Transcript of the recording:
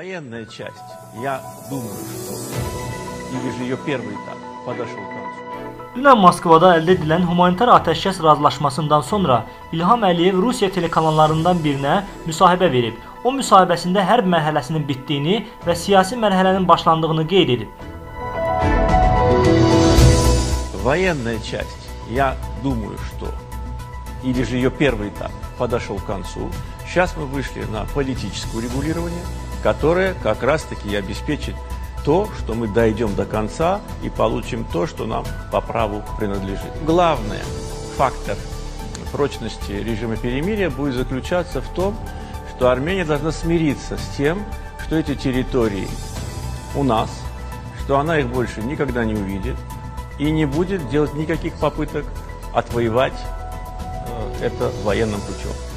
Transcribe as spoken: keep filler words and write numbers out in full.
Военная часть, я думаю, что или же ее первый этап подошел к концу. Dünən Moskvada əldə edilən humanitar atəşkəs razılaşmasından sonra İlham Əliyev Rusiya telekanallarından birinə müsahibə verib. O müsahibəsində hərb mərhələsinin bitdiyini və siyasi mərhələnin başlandığını qeyd edib. Военная часть, я думаю, что или же ее первый этап подошел к концу. Сейчас мы вышли на политическое регулирование, которое как раз-таки и обеспечит то, что мы дойдем до конца и получим то, что нам по праву принадлежит. Главный фактор прочности режима перемирия будет заключаться в том, что Армения должна смириться с тем, что эти территории у нас, что она их больше никогда не увидит и не будет делать никаких попыток отвоевать э, это военным путем.